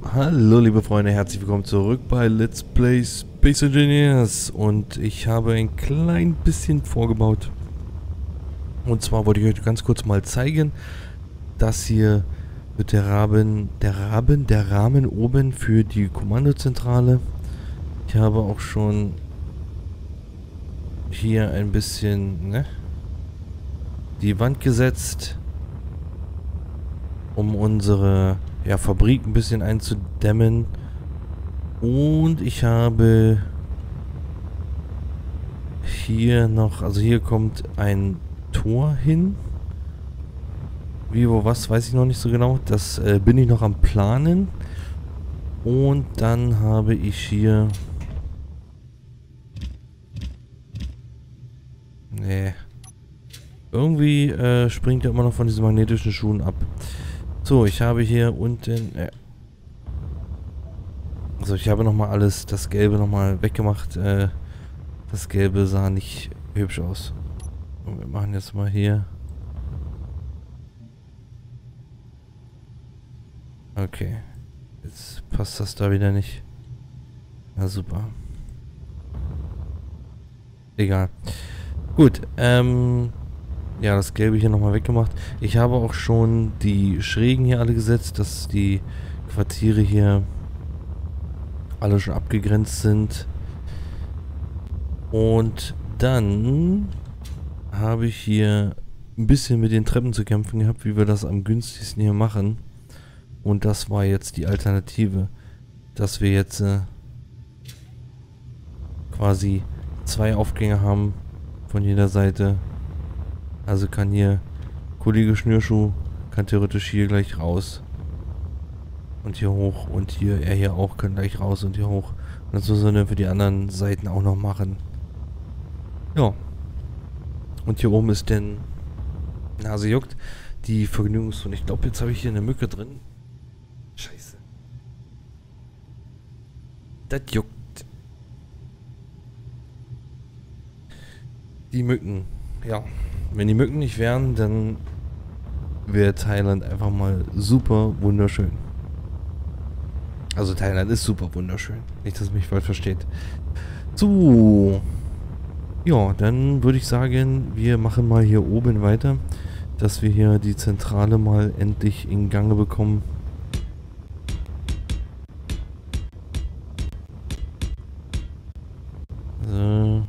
Hallo liebe Freunde, herzlich willkommen zurück bei Let's Play Space Engineers und ich habe ein klein bisschen vorgebaut. Und zwar wollte ich euch ganz kurz mal zeigen, dass hier wird der Rahmen oben für die Kommandozentrale. Ich habe auch schon hier ein bisschen die Wand gesetzt, um unsere Fabrik ein bisschen einzudämmen. Und ich habe hier noch, also hier kommt ein Tor hin. Wie, wo, was, weiß ich noch nicht so genau. Das bin ich noch am Planen. Und dann habe ich hier... Nee. Irgendwie springt er immer noch von diesen magnetischen Schuhen ab. So, ich habe hier unten... Also ich habe nochmal alles, das Gelbe nochmal weggemacht. Das Gelbe sah nicht hübsch aus. Und wir machen jetzt mal hier... Okay. Jetzt passt das da wieder nicht. Na super. Egal. Gut, ja, das Gelbe hier nochmal weggemacht. Ich habe auch schon die Schrägen hier alle gesetzt, dass die Quartiere hier alle schon abgegrenzt sind. Und dann habe ich hier ein bisschen mit den Treppen zu kämpfen gehabt, wie wir das am günstigsten hier machen. Und das war jetzt die Alternative, dass wir jetzt quasi 2 Aufgänge haben von jeder Seite. Also kann hier Kollege Schnürschuh, kann theoretisch hier gleich raus. Und hier hoch. Und hier, er hier auch, kann gleich raus und hier hoch. Und das müssen wir dann für die anderen Seiten auch noch machen. Ja. Und hier oben ist denn, Nase juckt, die Vergnügungszone. Ich glaube, jetzt habe ich hier eine Mücke drin. Scheiße. Das juckt. Die Mücken. Ja. Wenn die Mücken nicht wären, dann wäre Thailand einfach mal super wunderschön. Also Thailand ist super wunderschön. Nicht, dass ihr mich falsch versteht. So. Ja, dann würde ich sagen, wir machen mal hier oben weiter, dass wir hier die Zentrale mal endlich in Gange bekommen. So.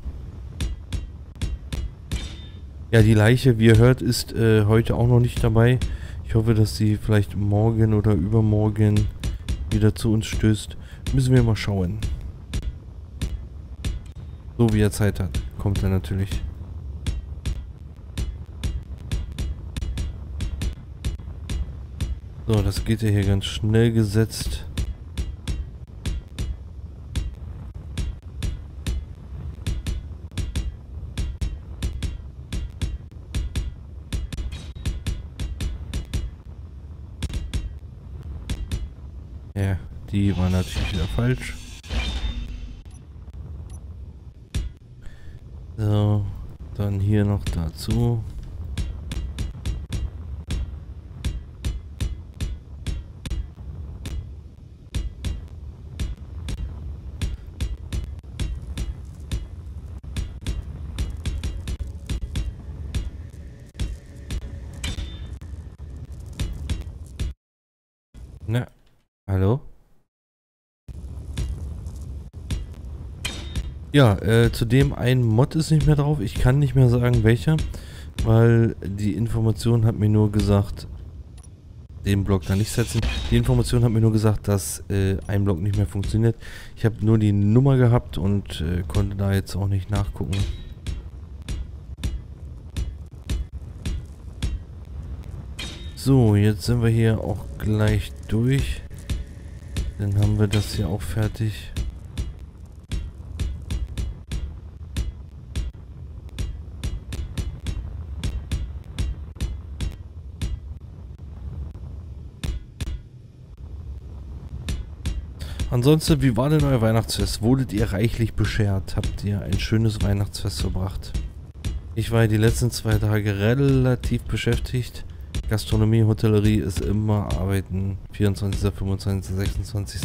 Ja, die Leiche, wie ihr hört, ist heute auch noch nicht dabei. Ich hoffe, dass sie vielleicht morgen oder übermorgen wieder zu uns stößt. Müssen wir mal schauen. So wie er Zeit hat, kommt er natürlich. So, das geht ja hier ganz schnell gesetzt. Ja, die war natürlich wieder falsch. So, dann hier noch dazu. Na, hallo? Ja, zudem ein Mod ist nicht mehr drauf. Ich kann nicht mehr sagen, welcher, weil die Information hat mir nur gesagt, den Block da nicht setzen. Die Information hat mir nur gesagt, dass ein Block nicht mehr funktioniert. Ich habe nur die Nummer gehabt und konnte da jetzt auch nicht nachgucken. So, jetzt sind wir hier auch gleich durch. Dann haben wir das hier auch fertig. Ansonsten, wie war denn euer Weihnachtsfest? Wurdet ihr reichlich beschert? Habt ihr ein schönes Weihnachtsfest verbracht? Ich war ja die letzten 2 Tage relativ beschäftigt. Gastronomie, Hotellerie ist immer arbeiten. 24., 25., 26.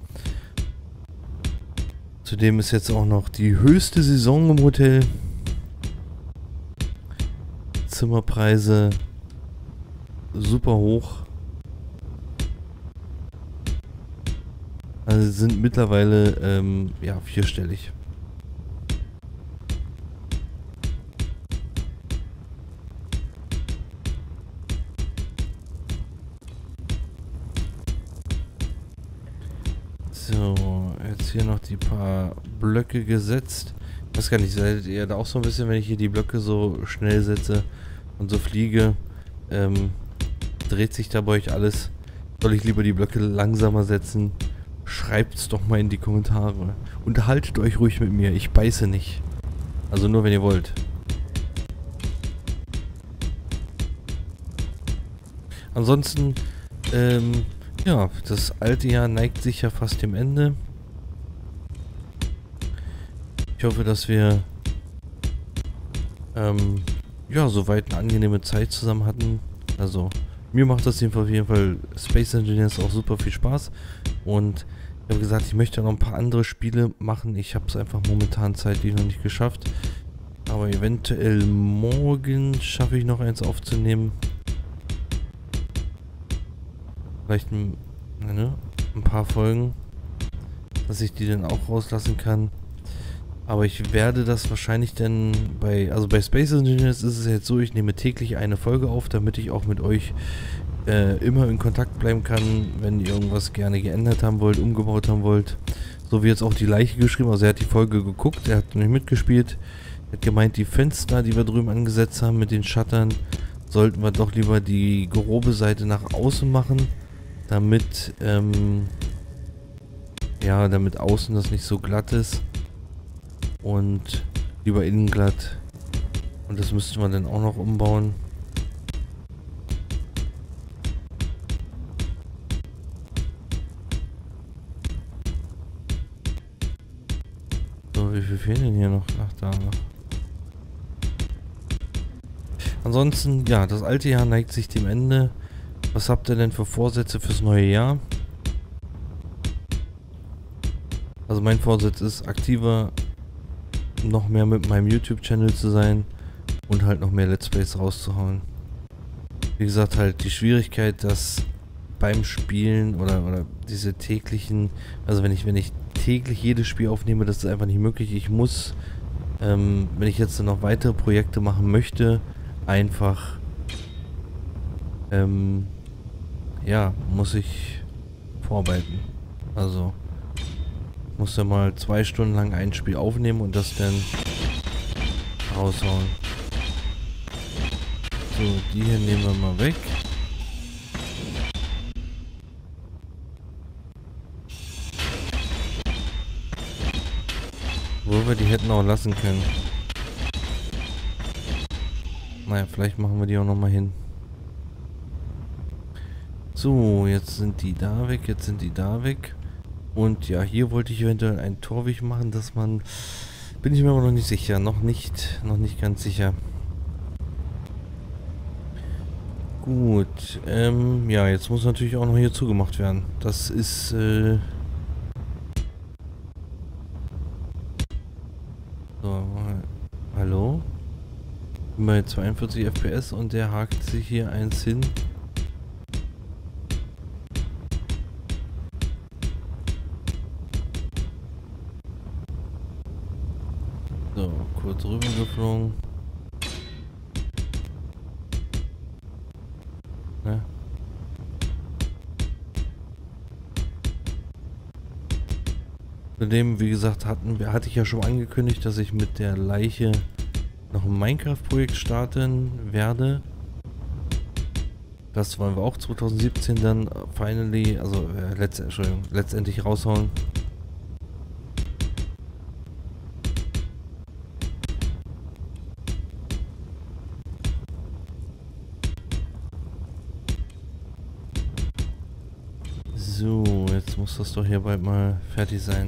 Zudem ist jetzt auch noch die höchste Saison im Hotel. Zimmerpreise super hoch. Also sind mittlerweile ja, vierstellig. So, jetzt hier noch die paar Blöcke gesetzt. Ich weiß gar nicht, seid ihr da auch so ein bisschen, wenn ich hier die Blöcke so schnell setze und so fliege, dreht sich da bei euch alles? Soll ich lieber die Blöcke langsamer setzen? Schreibt's doch mal in die Kommentare. Unterhaltet euch ruhig mit mir, ich beiße nicht. Also nur, wenn ihr wollt. Ansonsten, ja, das alte Jahr neigt sich ja fast dem Ende. Ich hoffe, dass wir ja, soweit eine angenehme Zeit zusammen hatten. Also, mir macht das auf jeden Fall Space Engineers auch super viel Spaß. Und ich habe gesagt, ich möchte noch ein paar andere Spiele machen. Ich habe es einfach momentan zeitlich noch nicht geschafft. Aber eventuell morgen schaffe ich noch eins aufzunehmen. Vielleicht ein paar Folgen, dass ich die dann auch rauslassen kann. Aber ich werde das wahrscheinlich dann also bei Space Engineers ist es jetzt so, ich nehme täglich eine Folge auf, damit ich auch mit euch immer in Kontakt bleiben kann, wenn ihr irgendwas gerne geändert haben wollt, umgebaut haben wollt. So wie jetzt auch die Leiche geschrieben, also er hat die Folge geguckt, er hat nicht mitgespielt. Er hat gemeint, die Fenster, die wir drüben angesetzt haben mit den Shuttern, sollten wir doch lieber die grobe Seite nach außen machen, damit, ja, damit außen das nicht so glatt ist und lieber innen glatt. Und das müsste man dann auch noch umbauen. So, wie viel fehlen denn hier noch? Ach, da noch. Ansonsten, ja, das alte Jahr neigt sich dem Ende. Was habt ihr denn für Vorsätze fürs neue Jahr? Also mein Vorsatz ist, aktiver noch mehr mit meinem YouTube-Channel zu sein und halt noch mehr Let's Plays rauszuhauen. Wie gesagt, halt die Schwierigkeit, dass beim Spielen oder diese täglichen, also wenn ich täglich jedes Spiel aufnehme, das ist einfach nicht möglich. Ich muss, wenn ich jetzt noch weitere Projekte machen möchte, einfach ja, muss ich vorarbeiten. Also muss ja mal 2 Stunden lang ein Spiel aufnehmen und das dann raushauen. So, die hier nehmen wir mal weg. Wo wir die hätten auch lassen können. Naja, vielleicht machen wir die auch nochmal hin. So, jetzt sind die da weg, jetzt sind die da weg. Und ja, hier wollte ich eventuell einen Torweg machen, dass man... Bin ich mir aber noch nicht sicher, noch nicht ganz sicher. Gut, ja, jetzt muss natürlich auch noch hier zugemacht werden. Das ist, so, hallo? Bin bei 42 FPS und der hakt sich hier eins hin. So, kurz rüber geflogen. Ne? Zudem, wie gesagt, hatte ich ja schon angekündigt, dass ich mit der Leiche noch ein Minecraft-Projekt starten werde. Das wollen wir auch 2017 dann finally, also letztendlich raushauen. So, jetzt muss das doch hier bald mal fertig sein.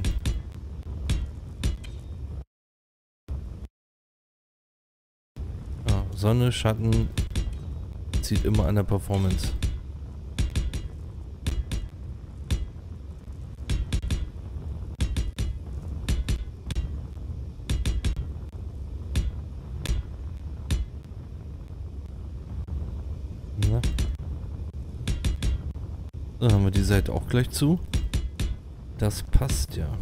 Ja, Sonne, Schatten, zieht immer an der Performance. Na. Dann haben wir die Seite auch gleich zu. Das passt ja.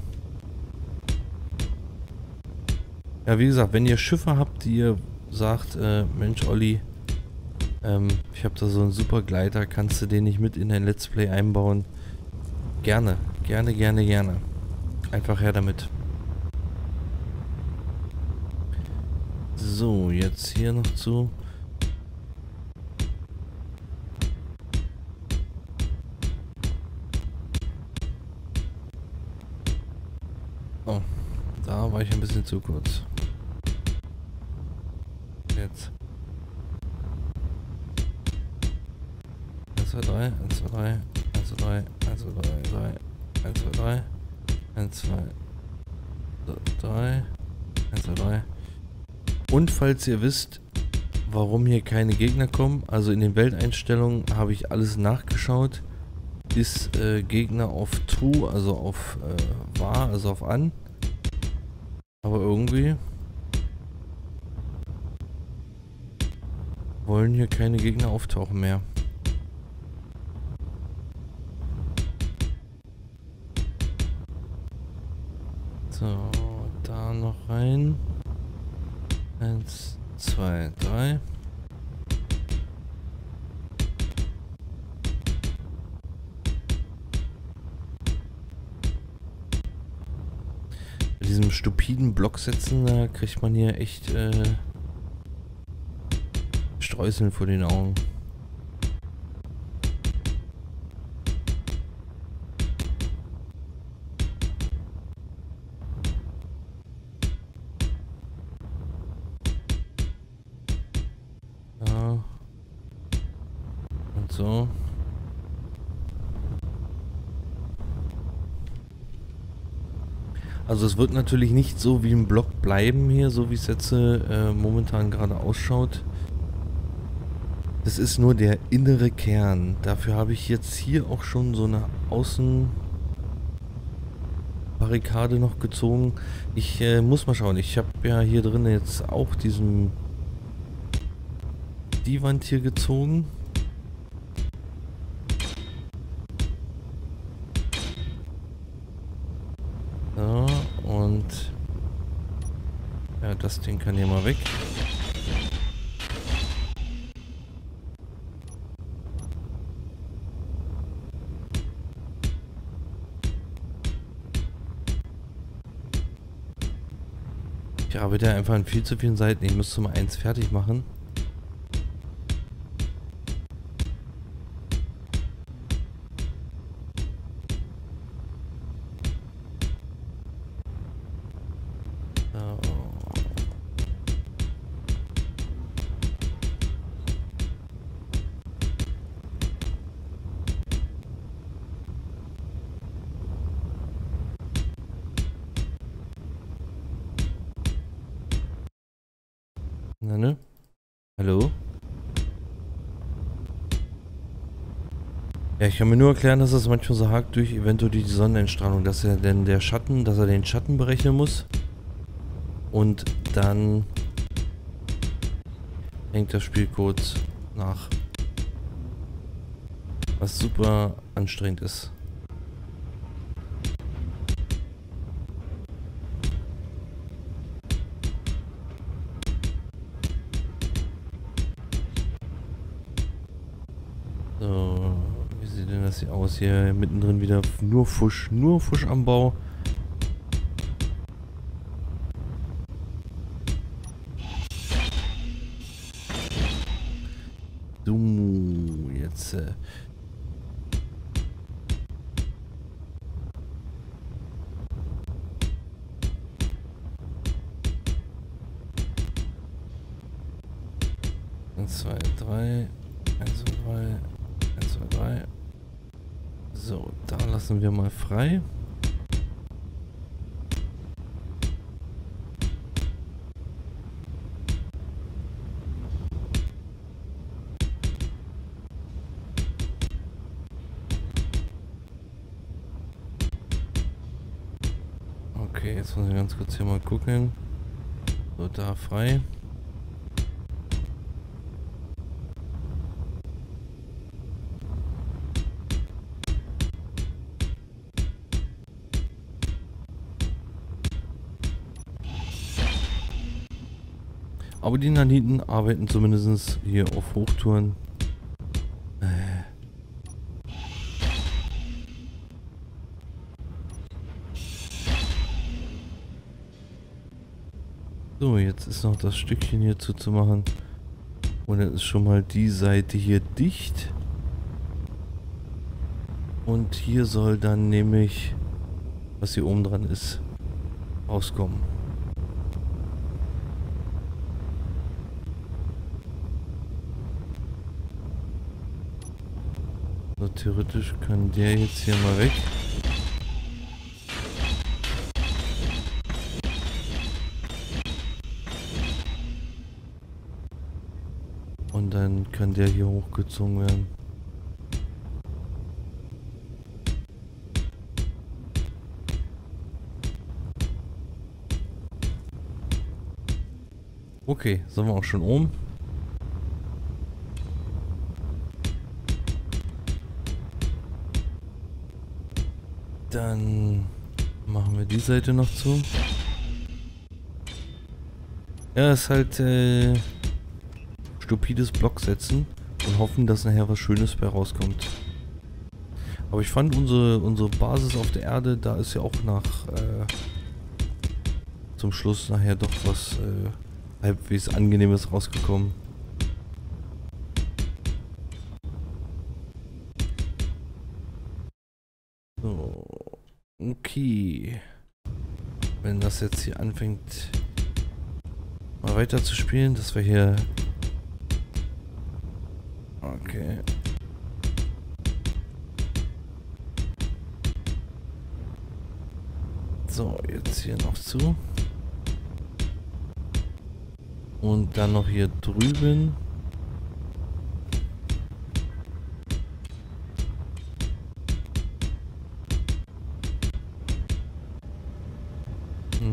Ja, wie gesagt, wenn ihr Schiffe habt, die ihr sagt, Mensch Olli, ich habe da so einen super Gleiter, kannst du den nicht mit in dein Let's Play einbauen? Gerne, gerne, gerne, gerne. Einfach her damit. So, jetzt hier noch zu. Oh, da war ich ein bisschen zu kurz. Jetzt. 1, 2, 3, 1, 2, 3, 1, 2, 3, 1, 2, 3, 1, 2, 3, 1, 2, 3, 1, 2, 3. Und falls ihr wisst, warum hier keine Gegner kommen, also in den Welteinstellungen habe ich alles nachgeschaut, ist Gegner auf True, also auf wahr, also auf an. Aber irgendwie wollen hier keine Gegner auftauchen mehr. So, da noch rein. 1, 2, 3. Bei diesem stupiden Blocksetzen, da kriegt man hier echt Streuseln vor den Augen. Ja. Und so. Also es wird natürlich nicht so wie ein Block bleiben hier, so wie es jetzt momentan gerade ausschaut. Das ist nur der innere Kern. Dafür habe ich jetzt hier auch schon so eine Außenbarrikade noch gezogen. Ich muss mal schauen. Ich habe ja hier drin jetzt auch die Wand hier gezogen. So, und ja, das Ding kann hier mal weg. Ich arbeite einfach an viel zu vielen Seiten. Ich müsste mal eins fertig machen. Na ne? Hallo? Ja, ich kann mir nur erklären, dass es manchmal so hakt durch eventuell die Sonneneinstrahlung, dass er denn den Schatten berechnen muss. Und dann hängt das Spiel kurz nach. Was super anstrengend ist. So, wie sieht denn das hier aus? Hier mittendrin wieder nur Fusch am Bau. So, jetzt eins, zwei, drei, 1, 2, 3, 1, 2, 3. So, da lassen wir mal frei. Okay, jetzt muss ich ganz kurz hier mal gucken. So, da frei. Aber die Naniten arbeiten zumindest hier auf Hochtouren. So, jetzt ist noch das Stückchen hier zuzumachen. Und dann ist schon mal die Seite hier dicht. Und hier soll dann nämlich, was hier oben dran ist, rauskommen. So, theoretisch kann der jetzt hier mal weg. Und dann kann der hier hochgezogen werden. Okay, sind wir auch schon oben. Dann machen wir die Seite noch zu. Ja, ist halt stupides Block setzen und hoffen, dass nachher was Schönes bei rauskommt. Aber ich fand unsere Basis auf der Erde, da ist ja auch nach zum Schluss nachher doch was halbwegs Angenehmes rausgekommen. So, okay. Wenn das jetzt hier anfängt mal weiter zu spielen, dass wir hier... Okay. So, jetzt hier noch zu. Und dann noch hier drüben. Na.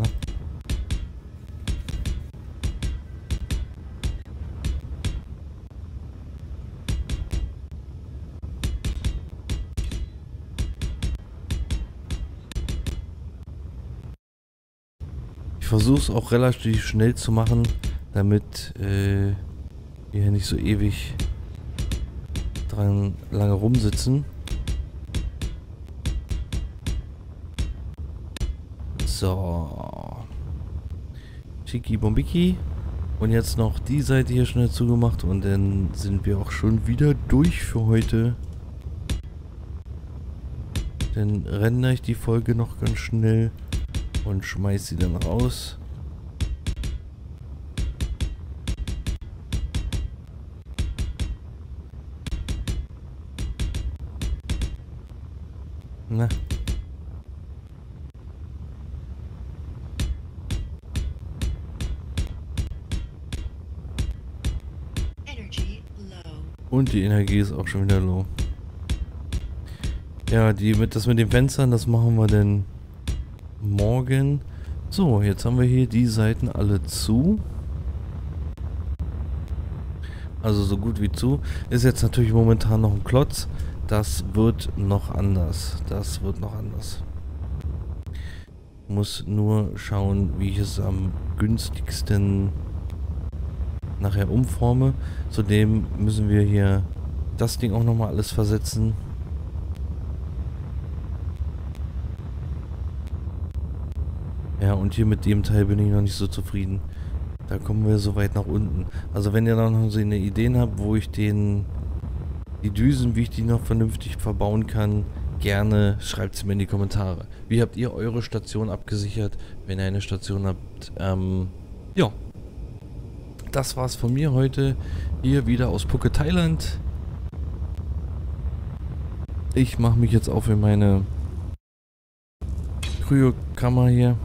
Ich versuche es auch relativ schnell zu machen, damit wir hier nicht so ewig dran lange rumsitzen. So. Schicki Bombiki. Und jetzt noch die Seite hier schnell zugemacht und dann sind wir auch schon wieder durch für heute. Dann rendere ich die Folge noch ganz schnell und schmeiß sie dann raus. Na. Und die Energie ist auch schon wieder low. Ja, das mit den Fenstern, das machen wir dann morgen. So, jetzt haben wir hier die Seiten alle zu. Also so gut wie zu. Ist jetzt natürlich momentan noch ein Klotz. Das wird noch anders. Das wird noch anders. Muss nur schauen, wie ich es am günstigsten nachher umforme. Zudem müssen wir hier das Ding auch nochmal alles versetzen. Ja, und hier mit dem Teil bin ich noch nicht so zufrieden. Da kommen wir so weit nach unten. Also wenn ihr da noch so eine Ideen habt, wo ich die Düsen, wie ich die noch vernünftig verbauen kann, gerne schreibt es mir in die Kommentare. Wie habt ihr eure Station abgesichert, wenn ihr eine Station habt? Ja. Das war's von mir heute. Hier wieder aus Phuket, Thailand. Ich mache mich jetzt auf in meine Kryokammer hier.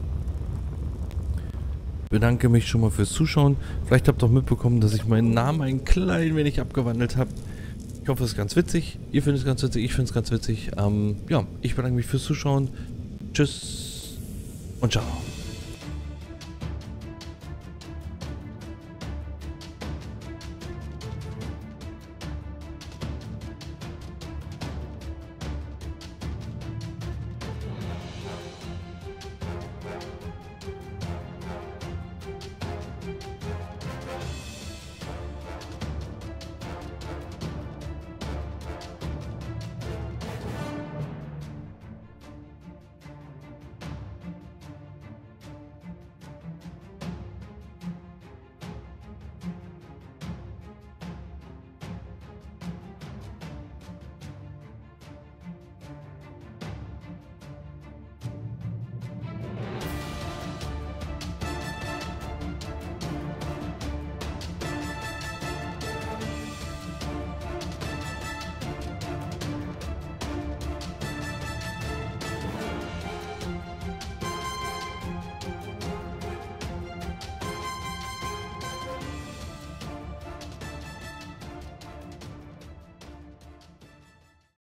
Bedanke mich schon mal fürs Zuschauen. Vielleicht habt ihr auch mitbekommen, dass ich meinen Namen ein klein wenig abgewandelt habe. Ich hoffe, es ist ganz witzig. Ihr findet es ganz witzig, ich finde es ganz witzig. Ja, ich bedanke mich fürs Zuschauen. Tschüss und ciao.